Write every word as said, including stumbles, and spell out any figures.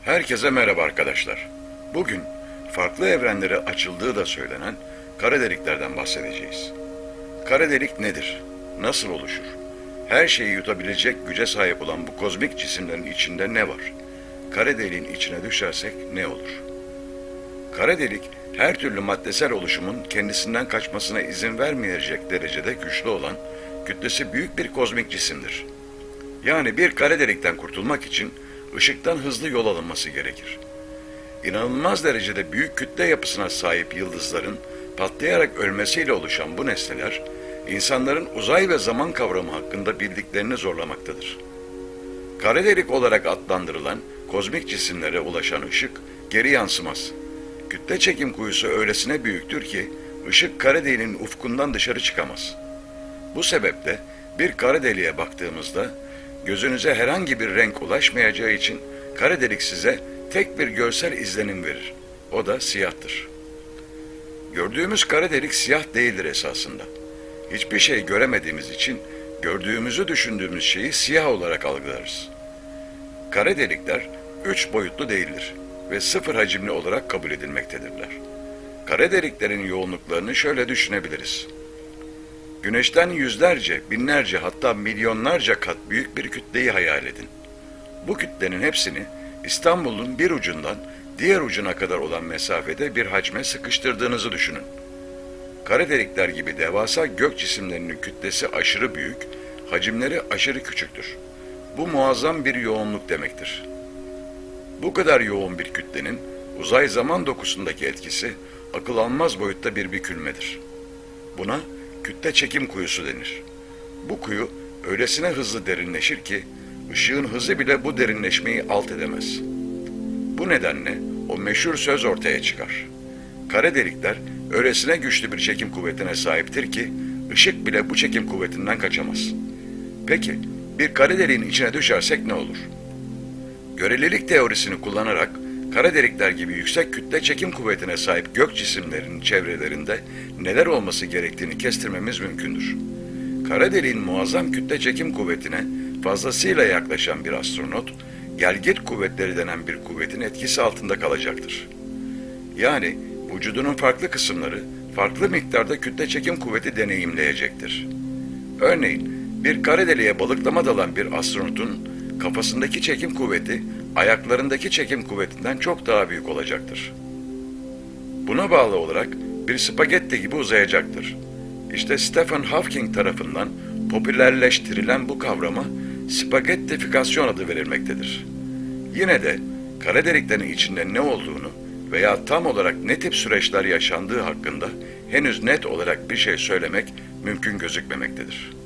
Herkese merhaba arkadaşlar. Bugün farklı evrenlere açıldığı da söylenen kara deliklerden bahsedeceğiz. Kara delik nedir? Nasıl oluşur? Her şeyi yutabilecek güce sahip olan bu kozmik cisimlerin içinde ne var? Kara deliğin içine düşersek ne olur? Kara delik her türlü maddesel oluşumun kendisinden kaçmasına izin vermeyecek derecede güçlü olan, kütlesi büyük bir kozmik cisimdir. Yani bir kara delikten kurtulmak için ışıktan hızlı yol alınması gerekir. İnanılmaz derecede büyük kütle yapısına sahip yıldızların patlayarak ölmesiyle oluşan bu nesneler, insanların uzay ve zaman kavramı hakkında bildiklerini zorlamaktadır. Kara delik olarak adlandırılan kozmik cisimlere ulaşan ışık geri yansımaz. Kütle çekim kuyusu öylesine büyüktür ki ışık kara deliğin ufkundan dışarı çıkamaz. Bu sebeple bir kara deliğe baktığımızda gözünüze herhangi bir renk ulaşmayacağı için kara delik size tek bir görsel izlenim verir. O da siyahtır. Gördüğümüz kara delik siyah değildir esasında. Hiçbir şey göremediğimiz için gördüğümüzü düşündüğümüz şeyi siyah olarak algılarız. Kara delikler üç boyutlu değildir ve sıfır hacimli olarak kabul edilmektedirler. Kara deliklerin yoğunluklarını şöyle düşünebiliriz. Güneşten yüzlerce, binlerce hatta milyonlarca kat büyük bir kütleyi hayal edin. Bu kütlenin hepsini İstanbul'un bir ucundan diğer ucuna kadar olan mesafede bir hacme sıkıştırdığınızı düşünün. Kara delikler gibi devasa gök cisimlerinin kütlesi aşırı büyük, hacimleri aşırı küçüktür. Bu muazzam bir yoğunluk demektir. Bu kadar yoğun bir kütlenin uzay zaman dokusundaki etkisi akıl almaz boyutta bir bükülmedir. Buna kütle çekim kuyusu denir. Bu kuyu öylesine hızlı derinleşir ki ışığın hızı bile bu derinleşmeyi alt edemez. Bu nedenle o meşhur söz ortaya çıkar. Kara delikler öylesine güçlü bir çekim kuvvetine sahiptir ki ışık bile bu çekim kuvvetinden kaçamaz. Peki bir kara deliğin içine düşersek ne olur? Görelilik teorisini kullanarak kara delikler gibi yüksek kütle çekim kuvvetine sahip gök cisimlerinin çevrelerinde neler olması gerektiğini kestirmemiz mümkündür. Kara deliğin muazzam kütle çekim kuvvetine fazlasıyla yaklaşan bir astronot, gelgit kuvvetleri denen bir kuvvetin etkisi altında kalacaktır. Yani vücudunun farklı kısımları farklı miktarda kütle çekim kuvveti deneyimleyecektir. Örneğin bir kara deliğe balıklama dalan bir astronotun kafasındaki çekim kuvveti ayaklarındaki çekim kuvvetinden çok daha büyük olacaktır. Buna bağlı olarak bir spagetti gibi uzayacaktır. İşte Stephen Hawking tarafından popülerleştirilen bu kavrama spagettifikasyon adı verilmektedir. Yine de kara deliklerin içinde ne olduğunu veya tam olarak ne tip süreçler yaşandığı hakkında henüz net olarak bir şey söylemek mümkün gözükmemektedir.